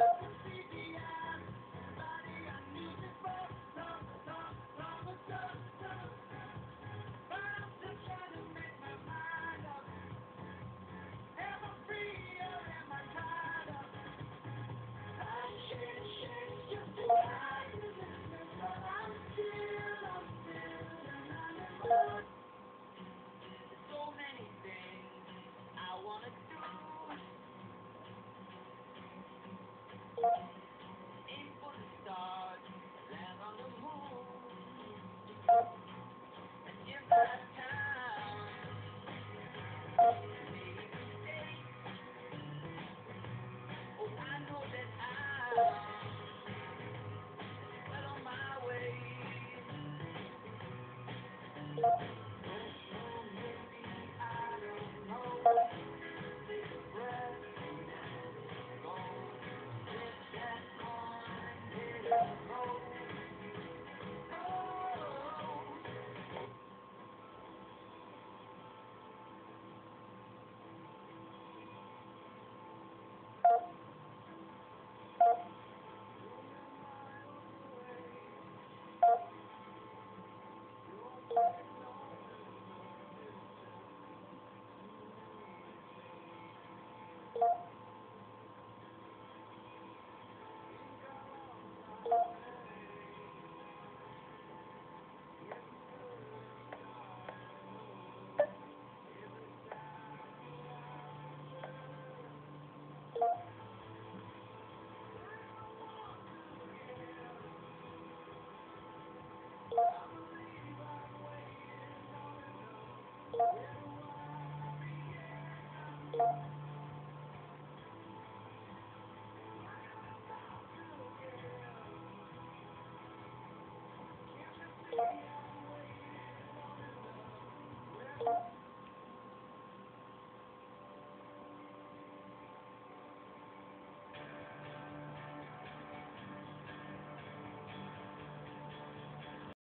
So many things I wanna do. Aim for the stars, land on the moon. And if I have time, maybe stay. Oh, I know that I'm well on my way. Maybe I don't know. Take a breath, go. Let that on, let it go.